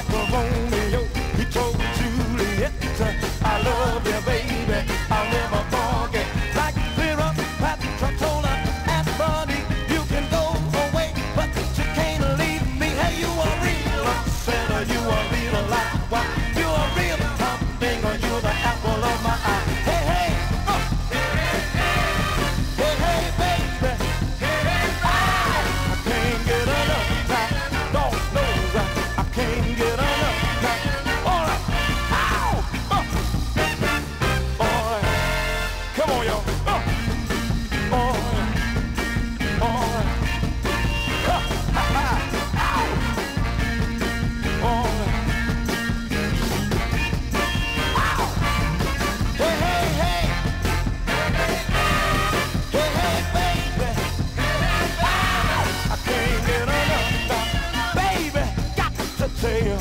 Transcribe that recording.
like a Romeo. He told Juliet, I love you, baby, I'll never forget. Like Cleopatra told her Aunt Bunny, you can go away, but you can't leave me. Hey, you a real sinner, you a real life. You a real something, or you're the apple of my eye. Hey, hey, hey, hey, baby, I can't get enough now. Lord knows I can't get enough now. All right, ow, all right, come on, y'all. All right, all right, ow, all right. Hey, hey, hey. Hey, hey, baby. I can't get enough now. Baby, got to tell you